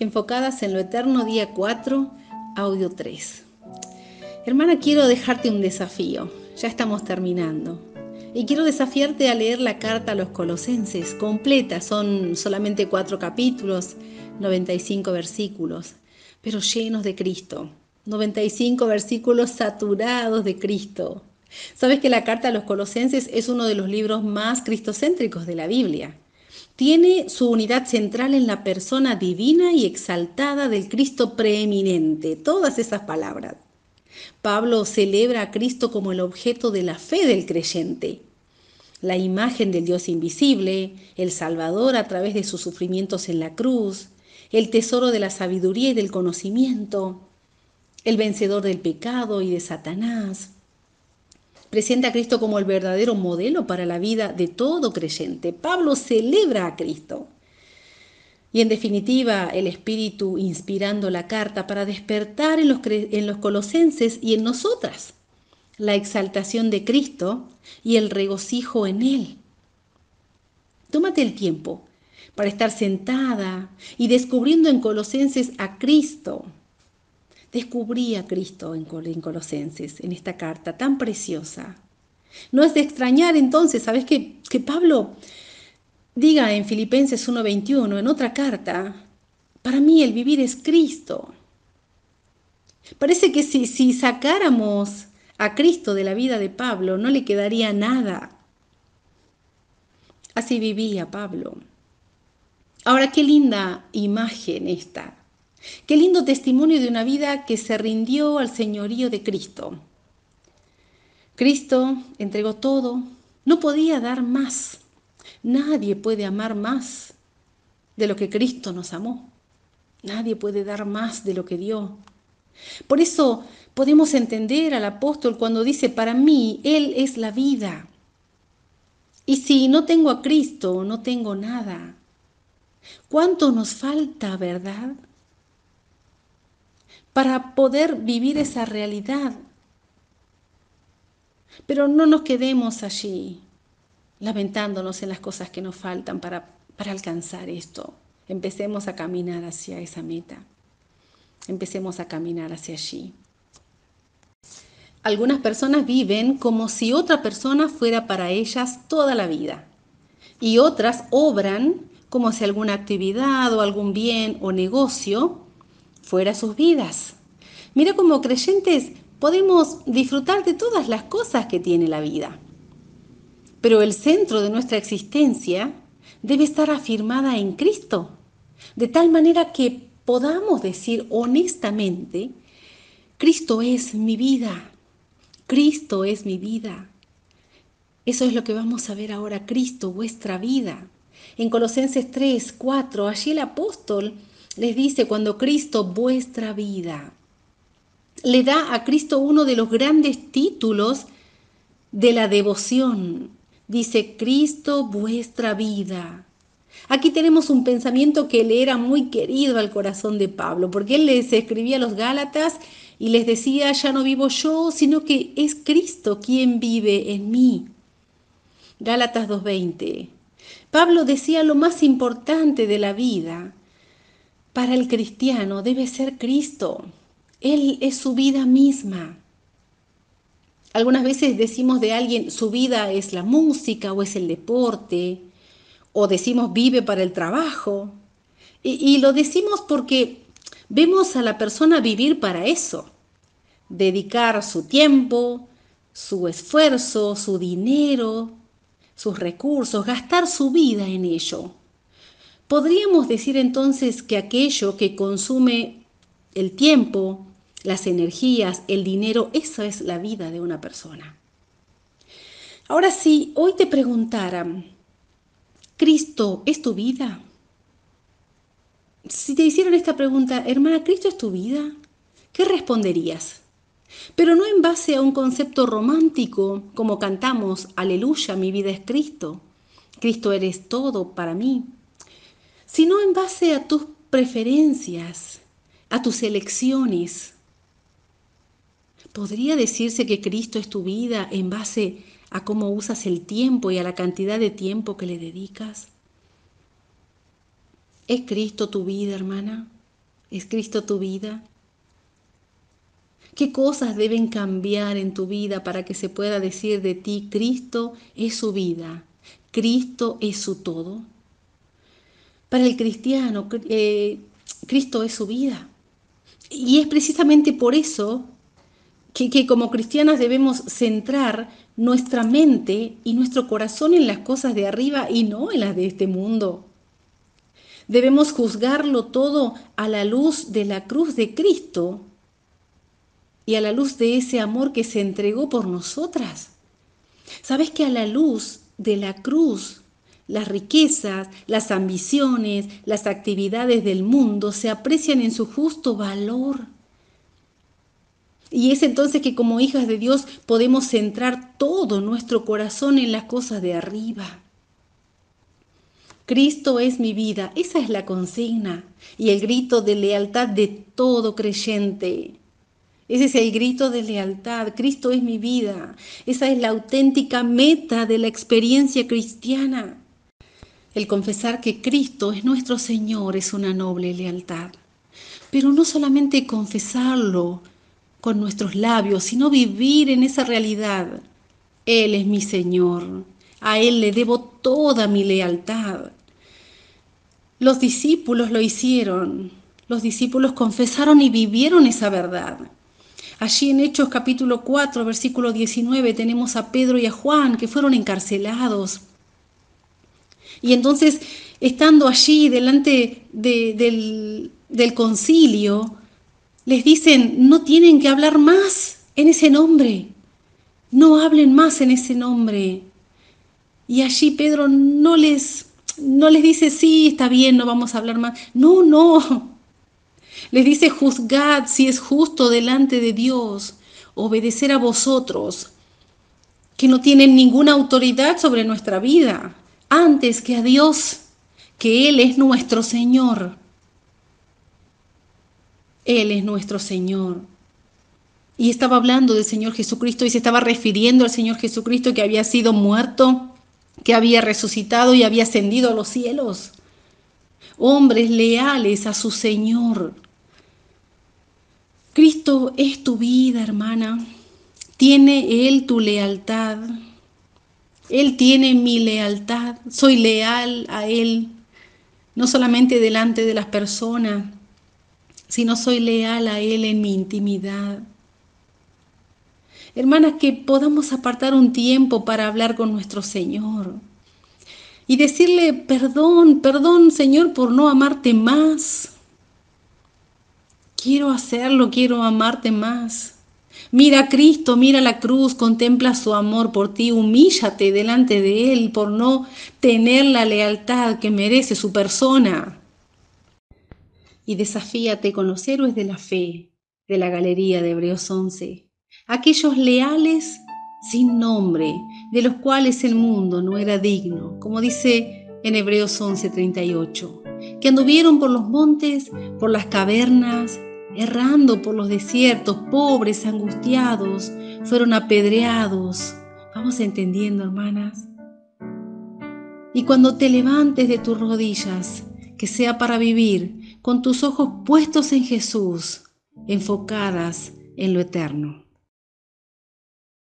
Enfocadas en lo eterno, día 4, audio 3. Hermana, quiero dejarte un desafío. Ya estamos terminando. Y quiero desafiarte a leer la carta a los Colosenses completa. Son solamente 4 capítulos, 95 versículos, pero llenos de Cristo. 95 versículos saturados de Cristo. ¿Sabes que la carta a los Colosenses es uno de los libros más cristocéntricos de la Biblia? Tiene su unidad central en la persona divina y exaltada del Cristo preeminente. Todas esas palabras. Pablo celebra a Cristo como el objeto de la fe del creyente, la imagen del Dios invisible, el Salvador a través de sus sufrimientos en la cruz, el tesoro de la sabiduría y del conocimiento, el vencedor del pecado y de Satanás. Presenta a Cristo como el verdadero modelo para la vida de todo creyente. Pablo celebra a Cristo. Y en definitiva, el Espíritu inspirando la carta para despertar en los colosenses y en nosotras la exaltación de Cristo y el regocijo en Él. Tómate el tiempo para estar sentada y descubriendo en Colosenses a Cristo. Descubrí a Cristo en Colosenses, en esta carta tan preciosa. No es de extrañar entonces, ¿sabes que Pablo diga en Filipenses 1:21, en otra carta, para mí el vivir es Cristo? Parece que si sacáramos a Cristo de la vida de Pablo, no le quedaría nada. Así vivía Pablo. Ahora, qué linda imagen esta. Qué lindo testimonio de una vida que se rindió al señorío de Cristo. Cristo entregó todo, no podía dar más. Nadie puede amar más de lo que Cristo nos amó. Nadie puede dar más de lo que dio. Por eso podemos entender al apóstol cuando dice, para mí, Él es la vida. Y si no tengo a Cristo, no tengo nada. ¿Cuánto nos falta, verdad? Para poder vivir esa realidad. Pero no nos quedemos allí, lamentándonos en las cosas que nos faltan para alcanzar esto. Empecemos a caminar hacia esa meta. Empecemos a caminar hacia allí. Algunas personas viven como si otra persona fuera para ellas toda la vida. Y otras obran como si alguna actividad o algún bien o negocio fuera sus vidas. Mira, como creyentes podemos disfrutar de todas las cosas que tiene la vida. Pero el centro de nuestra existencia debe estar afirmada en Cristo, de tal manera que podamos decir honestamente, Cristo es mi vida. Cristo es mi vida. Eso es lo que vamos a ver ahora, Cristo, vuestra vida. En Colosenses 3, 4, allí el apóstol les dice, cuando Cristo, vuestra vida, le da a Cristo uno de los grandes títulos de la devoción. Dice, Cristo, vuestra vida. Aquí tenemos un pensamiento que le era muy querido al corazón de Pablo, porque él les escribía a los Gálatas y les decía, ya no vivo yo, sino que es Cristo quien vive en mí. Gálatas 2:20. Pablo decía lo más importante de la vida para el cristiano debe ser Cristo. Él es su vida misma. Algunas veces decimos de alguien su vida es la música o es el deporte, o decimos vive para el trabajo. Y lo decimos porque vemos a la persona vivir para eso, dedicar su tiempo, su esfuerzo, su dinero, sus recursos, gastar su vida en ello. Podríamos decir entonces que aquello que consume el tiempo, las energías, el dinero, esa es la vida de una persona. Ahora, si hoy te preguntaran, ¿Cristo es tu vida? Si te hicieran esta pregunta, hermana, ¿Cristo es tu vida? ¿Qué responderías? Pero no en base a un concepto romántico, como cantamos, aleluya, mi vida es Cristo. Cristo eres todo para mí. Sino en base a tus preferencias, a tus elecciones. ¿Podría decirse que Cristo es tu vida en base a cómo usas el tiempo y a la cantidad de tiempo que le dedicas? ¿Es Cristo tu vida, hermana? ¿Es Cristo tu vida? ¿Qué cosas deben cambiar en tu vida para que se pueda decir de ti, Cristo es su vida, Cristo es su todo? Para el cristiano, Cristo es su vida. Y es precisamente por eso que como cristianas debemos centrar nuestra mente y nuestro corazón en las cosas de arriba y no en las de este mundo. Debemos juzgarlo todo a la luz de la cruz de Cristo y a la luz de ese amor que se entregó por nosotras. ¿Sabes que a la luz de la cruz, las riquezas, las ambiciones, las actividades del mundo se aprecian en su justo valor? Y es entonces que como hijas de Dios podemos centrar todo nuestro corazón en las cosas de arriba. Cristo es mi vida, esa es la consigna y el grito de lealtad de todo creyente. Ese es el grito de lealtad, Cristo es mi vida. Esa es la auténtica meta de la experiencia cristiana. El confesar que Cristo es nuestro Señor es una noble lealtad. Pero no solamente confesarlo con nuestros labios, sino vivir en esa realidad. Él es mi Señor, a Él le debo toda mi lealtad. Los discípulos lo hicieron, los discípulos confesaron y vivieron esa verdad. Allí en Hechos capítulo 4, versículo 19, tenemos a Pedro y a Juan que fueron encarcelados. Y entonces, estando allí delante del concilio, les dicen, no tienen que hablar más en ese nombre, no hablen más en ese nombre. Y allí Pedro no les dice, sí, está bien, no vamos a hablar más. No, no. Les dice, juzgad si es justo delante de Dios obedecer a vosotros, que no tienen ninguna autoridad sobre nuestra vida, antes que a Dios, que Él es nuestro Señor. Él es nuestro Señor. Y estaba hablando del Señor Jesucristo y se estaba refiriendo al Señor Jesucristo que había sido muerto, que había resucitado y había ascendido a los cielos. Hombres leales a su Señor. Cristo es tu vida, hermana. Tiene Él tu lealtad. Él tiene mi lealtad. Soy leal a Él. No solamente delante de las personas, sino soy leal a Él en mi intimidad. Hermanas, que podamos apartar un tiempo para hablar con nuestro Señor y decirle, perdón, perdón, Señor, por no amarte más. Quiero hacerlo, quiero amarte más. Mira a Cristo, mira la cruz, contempla su amor por ti, humíllate delante de Él por no tener la lealtad que merece su persona. Y desafíate con los héroes de la fe de la galería de Hebreos 11, aquellos leales sin nombre, de los cuales el mundo no era digno, como dice en Hebreos 11:38, que anduvieron por los montes, por las cavernas, errando por los desiertos, pobres, angustiados, fueron apedreados. Vamos entendiendo, hermanas. Y cuando te levantes de tus rodillas, que sea para vivir con tus ojos puestos en Jesús, enfocadas en lo eterno.